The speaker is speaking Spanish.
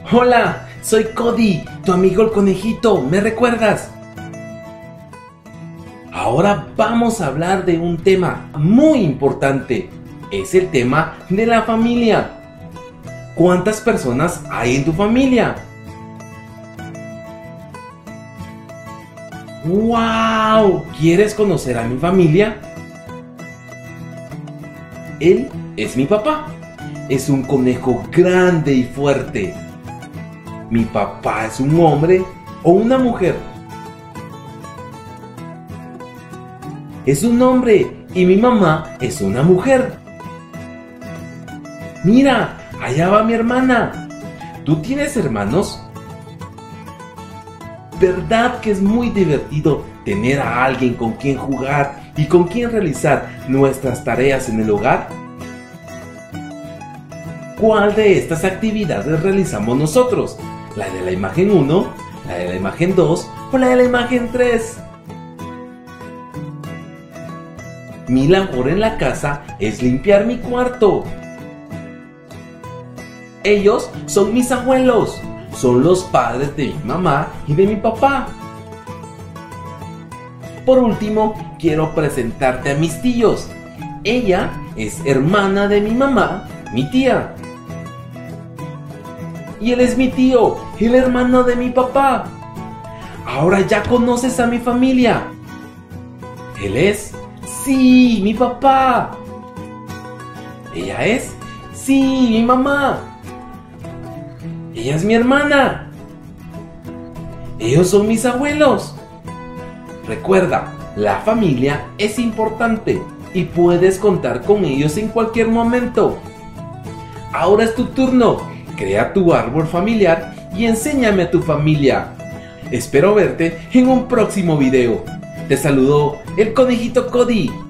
Hola, soy Cody, tu amigo el conejito, ¿me recuerdas? Ahora vamos a hablar de un tema muy importante. Es el tema de la familia. ¿Cuántas personas hay en tu familia? ¡Wow! ¿Quieres conocer a mi familia? Él es mi papá. Es un conejo grande y fuerte. ¿Mi papá es un hombre o una mujer? Es un hombre y mi mamá es una mujer. Mira, allá va mi hermana. ¿Tú tienes hermanos? ¿Verdad que es muy divertido tener a alguien con quien jugar y con quien realizar nuestras tareas en el hogar? ¿Cuál de estas actividades realizamos nosotros? ¿La de la imagen 1, la de la imagen 2 o la de la imagen 3? Mi labor en la casa es limpiar mi cuarto. Ellos son mis abuelos, son los padres de mi mamá y de mi papá. Por último, quiero presentarte a mis tíos. Ella es hermana de mi mamá, mi tía. Y él es mi tío, el hermano de mi papá. Ahora ya conoces a mi familia. Él es, sí, mi papá. Ella es, sí, mi mamá. Ella es mi hermana. Ellos son mis abuelos. Recuerda, la familia es importante y puedes contar con ellos en cualquier momento. Ahora es tu turno. Crea tu árbol familiar y enséñame a tu familia. Espero verte en un próximo video. Te saludó el conejito Cody.